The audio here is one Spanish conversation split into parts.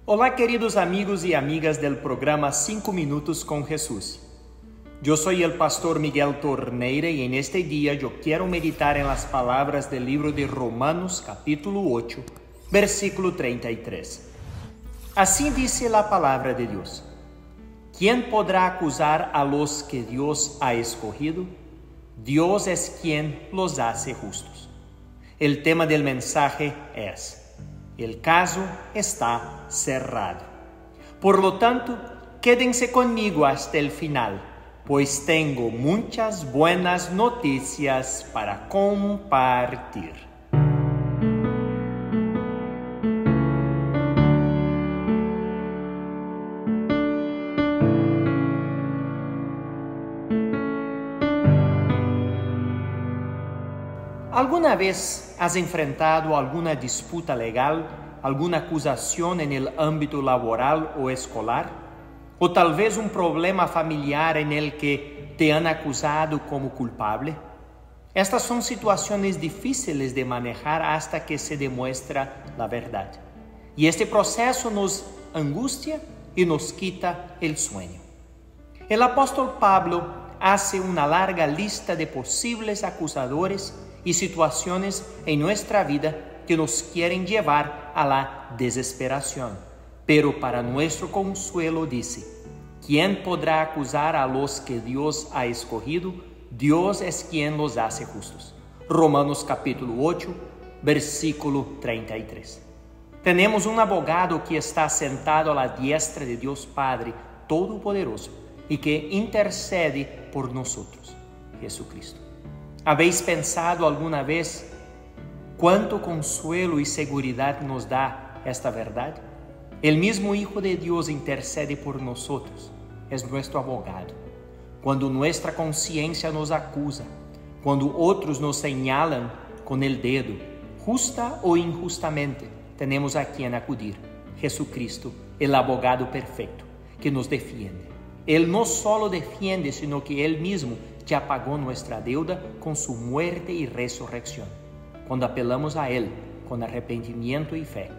Olá, queridos amigos y amigas del programa 5 Minutos con Jesús. Yo soy el pastor Miguel Torneira y en este día yo quiero meditar en las palabras del libro de Romanos capítulo 8, versículo 33. Así dice la palabra de Dios: ¿Quién podrá acusar a los que Dios ha escogido? Dios es quien los hace justos. El tema del mensaje es: el caso está cerrado. Por lo tanto, quédense conmigo hasta el final, pues tengo muchas buenas noticias para compartir. ¿Alguna vez has enfrentado alguna disputa legal, alguna acusación en el ámbito laboral o escolar? ¿O tal vez un problema familiar en el que te han acusado como culpable? Estas son situaciones difíciles de manejar hasta que se demuestra la verdad. Y este proceso nos angustia y nos quita el sueño. El apóstol Pablo hace una larga lista de posibles acusadores y situaciones en nuestra vida que nos quieren llevar a la desesperación. Pero para nuestro consuelo dice: ¿quién podrá acusar a los que Dios ha escogido? Dios es quien los hace justos. Romanos capítulo 8, versículo 33. Tenemos un abogado que está sentado a la diestra de Dios Padre Todopoderoso y que intercede por nosotros, Jesucristo. ¿Habéis pensado alguna vez cuánto consuelo y seguridad nos da esta verdad? El mismo Hijo de Dios intercede por nosotros, es nuestro abogado. Cuando nuestra conciencia nos acusa, cuando otros nos señalan con el dedo, justa o injustamente, tenemos a quien acudir: Jesucristo, el abogado perfecto, que nos defiende. Él no solo defiende, sino que Él mismo ya pagó nuestra deuda con su muerte y resurrección. Cuando apelamos a Él con arrepentimiento y fe,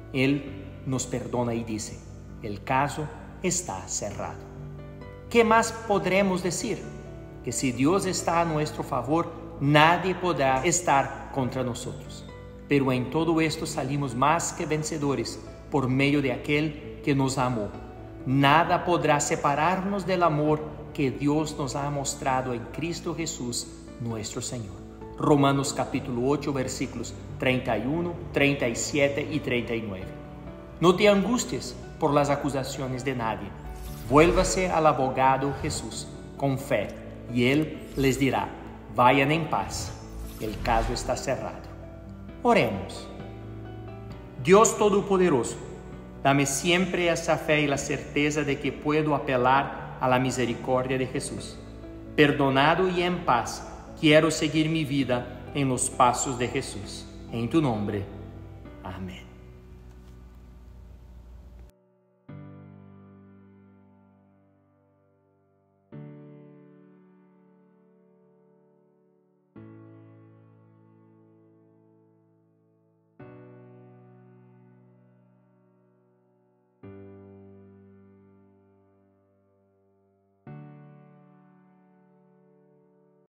Él nos perdona y dice: el caso está cerrado. ¿Qué más podremos decir? Que si Dios está a nuestro favor, nadie podrá estar contra nosotros. Pero en todo esto salimos más que vencedores por medio de aquel que nos amó. Nada podrá separarnos del amor que Dios nos ha mostrado en Cristo Jesús, nuestro Señor. Romanos capítulo 8, versículos 31, 37 y 39. No te angusties por las acusaciones de nadie. Vuélvase al abogado Jesús con fe y Él les dirá: vayan en paz, el caso está cerrado. Oremos. Dios Todopoderoso, dame siempre esa fe y la certeza de que puedo apelar a la misericordia de Jesús. Perdonado y en paz, quiero seguir mi vida en los pasos de Jesús. En tu nombre. Amén.